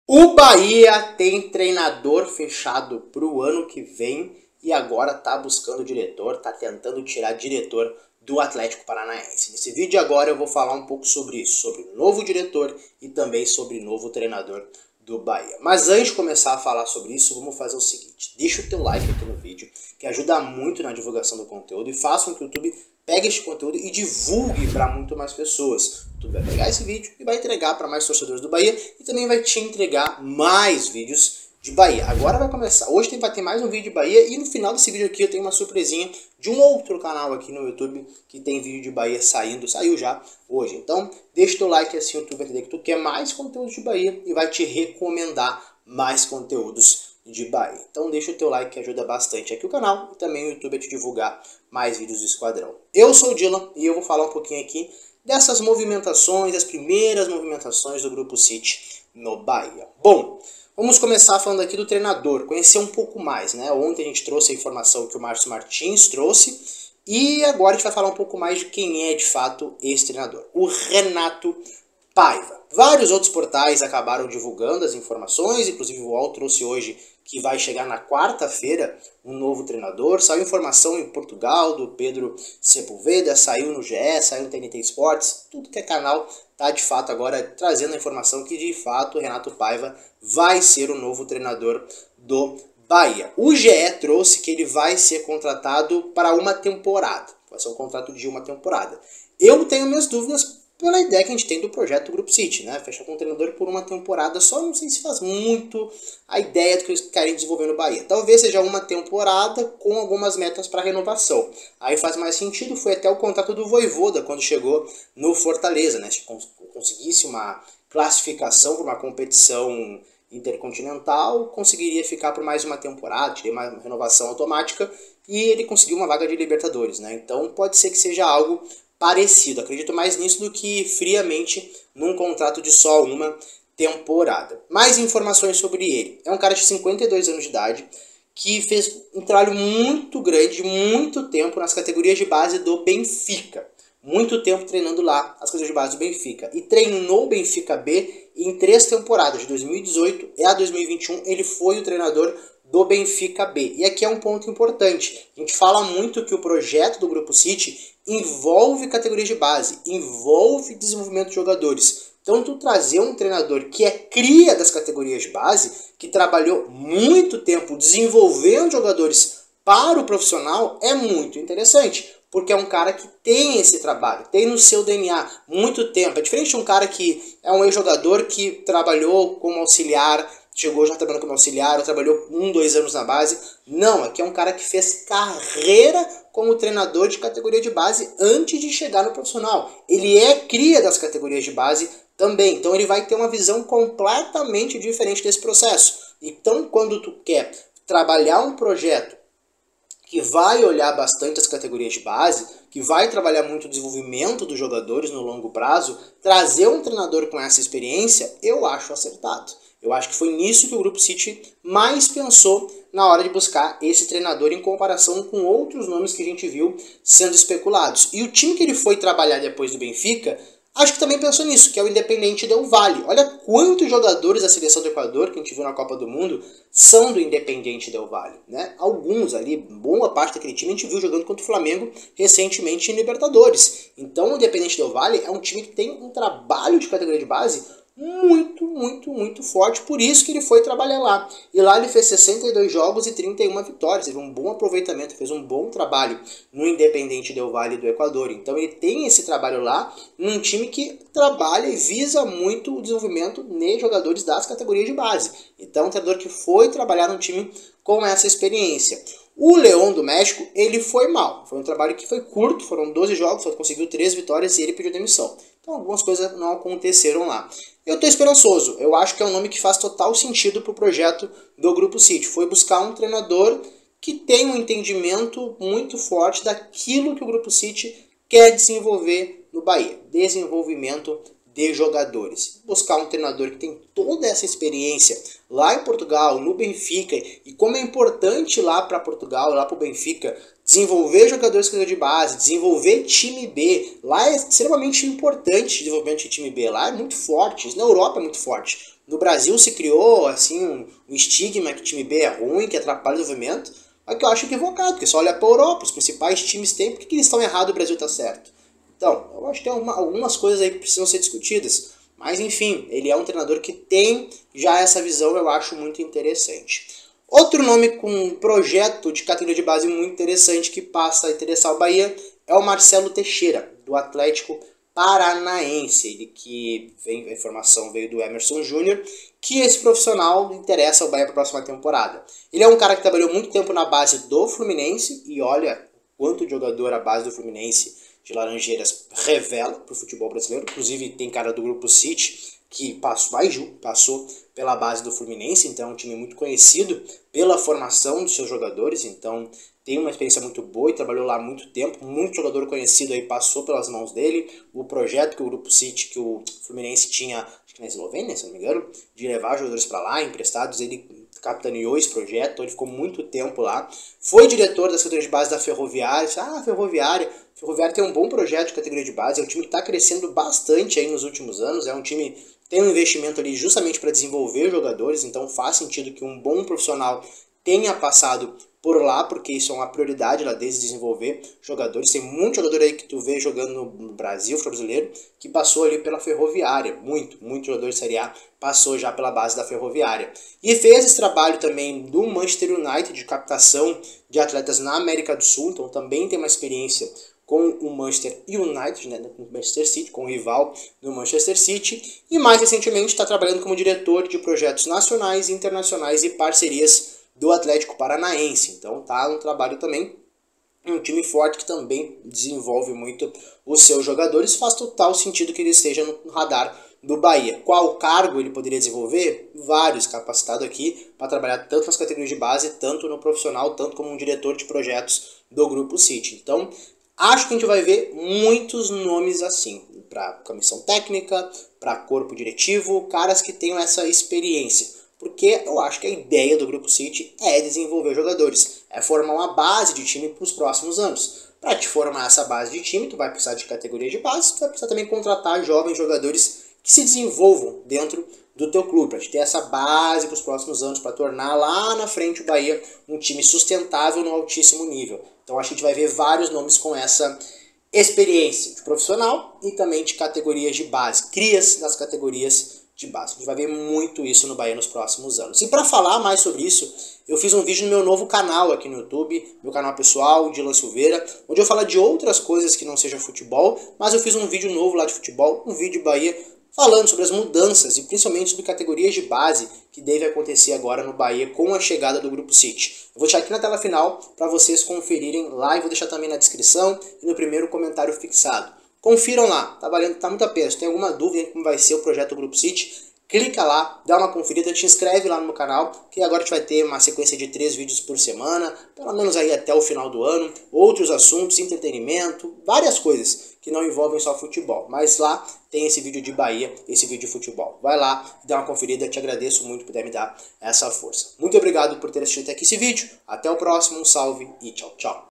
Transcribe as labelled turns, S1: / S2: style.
S1: O Bahia tem treinador fechado para o ano que vem e agora está buscando diretor, está tentando tirar diretor do Atlético Paranaense. Nesse vídeo agora eu vou falar um pouco sobre isso, sobre o novo diretor e também sobre o novo treinador do Bahia. Mas antes de começar a falar sobre isso, vamos fazer o seguinte: deixa o teu like aqui no vídeo, que ajuda muito na divulgação do conteúdo, e faça com que o YouTube pegue este conteúdo e divulgue para muito mais pessoas. O YouTube vai pegar esse vídeo e vai entregar para mais torcedores do Bahia e também vai te entregar mais vídeos de Bahia. Agora vai começar. Hoje vai ter mais um vídeo de Bahia e no final desse vídeo aqui eu tenho uma surpresinha de um outro canal aqui no YouTube que tem vídeo de Bahia saiu já hoje. Então deixa o teu like assim o YouTube vai entender que tu quer mais conteúdo de Bahia e vai te recomendar mais conteúdos de Bahia. Então deixa o teu like que ajuda bastante aqui o canal e também o YouTube a te divulgar mais vídeos do Esquadrão. Eu sou o Dylan e eu vou falar um pouquinho aqui dessas movimentações, as primeiras movimentações do Grupo City no Bahia. Bom, vamos começar falando aqui do treinador, conhecer um pouco mais, né? Ontem a gente trouxe a informação que o Márcio Martins trouxe e agora a gente vai falar um pouco mais de quem é de fato esse treinador, o Renato Paiva. Vários outros portais acabaram divulgando as informações, inclusive o UOL trouxe hoje que vai chegar na quarta-feira um novo treinador. Saiu informação em Portugal do Pedro Sepúlveda, saiu no GE, saiu no TNT Sports, tudo que é canal está de fato agora trazendo a informação que de fato o Renato Paiva vai ser o novo treinador do Bahia. O GE trouxe que ele vai ser contratado para uma temporada, vai ser um contrato de uma temporada. Eu tenho minhas dúvidas pela ideia que a gente tem do projeto do Grupo City, né? Fechar com o treinador por uma temporada só, não sei se faz muito a ideia do que eles querem desenvolver no Bahia. Talvez seja uma temporada com algumas metas para renovação. Aí faz mais sentido, foi até o contrato do Vojvoda quando chegou no Fortaleza, né? Se conseguisse uma classificação para uma competição intercontinental, conseguiria ficar por mais uma temporada, teria uma renovação automática e ele conseguiu uma vaga de Libertadores, né? Então pode ser que seja algo parecido, acredito mais nisso do que friamente num contrato de só uma temporada. Mais informações sobre ele. É um cara de 52 anos de idade que fez um trabalho muito grande, muito tempo nas categorias de base do Benfica. Muito tempo treinando lá as categorias de base do Benfica. E treinou o Benfica B em 3 temporadas, de 2018 a 2021. Ele foi o treinador do Benfica B. E aqui é um ponto importante. A gente fala muito que o projeto do Grupo City envolve categorias de base, envolve desenvolvimento de jogadores. Então tu trazer um treinador que é cria das categorias de base, que trabalhou muito tempo desenvolvendo jogadores para o profissional, é muito interessante. Porque é um cara que tem esse trabalho, tem no seu DNA muito tempo. É diferente de um cara que é um ex-jogador que trabalhou como auxiliar, chegou já trabalhando como auxiliar, ou trabalhou 1-2 anos na base. Não, aqui é um cara que fez carreira como treinador de categoria de base antes de chegar no profissional. Ele é cria das categorias de base também, então ele vai ter uma visão completamente diferente desse processo. Então, quando tu quer trabalhar um projeto que vai olhar bastante as categorias de base, que vai trabalhar muito o desenvolvimento dos jogadores no longo prazo, trazer um treinador com essa experiência, eu acho acertado. Eu acho que foi nisso que o Grupo City mais pensou na hora de buscar esse treinador em comparação com outros nomes que a gente viu sendo especulados. E o time que ele foi trabalhar depois do Benfica, acho que também pensou nisso, que é o Independiente Del Valle. Olha quantos jogadores da seleção do Equador, que a gente viu na Copa do Mundo, são do Independiente Del Valle, né? Alguns ali, boa parte daquele time a gente viu jogando contra o Flamengo recentemente em Libertadores. Então o Independiente Del Valle é um time que tem um trabalho de categoria de base muito forte, por isso que ele foi trabalhar lá. E lá ele fez 62 jogos e 31 vitórias, teve um bom aproveitamento, fez um bom trabalho no Independiente Del Valle do Equador. Então ele tem esse trabalho lá, num time que trabalha e visa muito o desenvolvimento de jogadores das categorias de base. Então um treinador que foi trabalhar num time com essa experiência. O León do México, ele foi mal, foi um trabalho que foi curto, foram 12 jogos, só conseguiu 3 vitórias e ele pediu demissão. Então algumas coisas não aconteceram lá. Eu estou esperançoso, eu acho que é um nome que faz total sentido para o projeto do Grupo City. Foi buscar um treinador que tem um entendimento muito forte daquilo que o Grupo City quer desenvolver no Bahia. Desenvolvimento de jogadores. Buscar um treinador que tem toda essa experiência lá em Portugal, no Benfica, e como é importante lá para Portugal, lá para o Benfica, desenvolver jogadores de base, desenvolver time B. Lá é extremamente importante o desenvolvimento de time B. Lá é muito forte, isso na Europa é muito forte. No Brasil se criou assim um estigma que time B é ruim, que atrapalha o desenvolvimento, mas que eu acho equivocado, porque só olha para a Europa, os principais times têm, por que eles estão errados e o Brasil está certo? Então, eu acho que tem algumas coisas aí que precisam ser discutidas. Mas enfim, ele é um treinador que tem já essa visão, eu acho muito interessante. Outro nome com um projeto de categoria de base muito interessante que passa a interessar o Bahia é o Marcelo Teixeira, do Atlético Paranaense. Ele que a informação veio do Emerson Júnior, que esse profissional interessa ao Bahia para a próxima temporada. Ele é um cara que trabalhou muito tempo na base do Fluminense e olha quanto jogador a base do Fluminense de Laranjeiras revela para o futebol brasileiro. Inclusive tem cara do Grupo City que passou pela base do Fluminense, então é um time muito conhecido pela formação dos seus jogadores, então tem uma experiência muito boa e trabalhou lá há muito tempo, muito jogador conhecido aí passou pelas mãos dele. O projeto que o Grupo City, que o Fluminense tinha, acho que na Eslovênia, se não me engano, de levar jogadores para lá, emprestados, ele capitaneou esse projeto, então ele ficou muito tempo lá. Foi diretor das categorias de base da Ferroviária. Ferroviária tem um bom projeto de categoria de base, é um time que está crescendo bastante aí nos últimos anos, é um time que tem um investimento ali justamente para desenvolver jogadores, então faz sentido que um bom profissional tenha passado por lá, porque isso é uma prioridade lá deles, desenvolver jogadores. Tem muito jogador aí que tu vê jogando no Brasil, brasileiro, que passou ali pela Ferroviária, muito jogador de Série A passou já pela base da Ferroviária. E fez esse trabalho também do Manchester United, de captação de atletas na América do Sul, então também tem uma experiência com o Manchester United, né, com o Manchester City, com o rival do Manchester City, e mais recentemente está trabalhando como diretor de projetos nacionais, internacionais e parcerias do Atlético Paranaense. Então tá um trabalho também, um time forte que também desenvolve muito os seus jogadores, faz total sentido que ele esteja no radar do Bahia. Qual cargo ele poderia desenvolver? Vários, capacitado aqui para trabalhar tanto nas categorias de base, tanto no profissional, tanto como um diretor de projetos do Grupo City. Então, acho que a gente vai ver muitos nomes assim, para comissão técnica, para corpo diretivo, caras que tenham essa experiência. Porque eu acho que a ideia do Grupo City é desenvolver jogadores, é formar uma base de time para os próximos anos. Para te formar essa base de time, tu vai precisar de categoria de base, tu vai precisar também contratar jovens jogadores que se desenvolvam dentro do teu clube, para te ter essa base para os próximos anos, para tornar lá na frente o Bahia um time sustentável no altíssimo nível. Então acho que a gente vai ver vários nomes com essa experiência de profissional e também de categorias de base, crias das categorias de base. A gente vai ver muito isso no Bahia nos próximos anos. E para falar mais sobre isso, eu fiz um vídeo no meu novo canal aqui no YouTube, meu canal pessoal, Dylan Silveira, onde eu falo de outras coisas que não seja futebol, mas eu fiz um vídeo novo lá de futebol, um vídeo Bahia, falando sobre as mudanças e principalmente sobre categorias de base que deve acontecer agora no Bahia com a chegada do Grupo City. Eu vou deixar aqui na tela final para vocês conferirem lá e vou deixar também na descrição e no primeiro comentário fixado. Confiram lá, tá muito a pena. Se tem alguma dúvida em como vai ser o projeto do Grupo City, clica lá, dá uma conferida, te inscreve lá no meu canal, que agora a gente vai ter uma sequência de 3 vídeos por semana, pelo menos aí até o final do ano, outros assuntos, entretenimento, várias coisas que não envolvem só futebol. Mas lá tem esse vídeo de Bahia, esse vídeo de futebol. Vai lá, dá uma conferida, te agradeço muito por poder me dar essa força. Muito obrigado por ter assistido até aqui esse vídeo, até o próximo, um salve e tchau, tchau.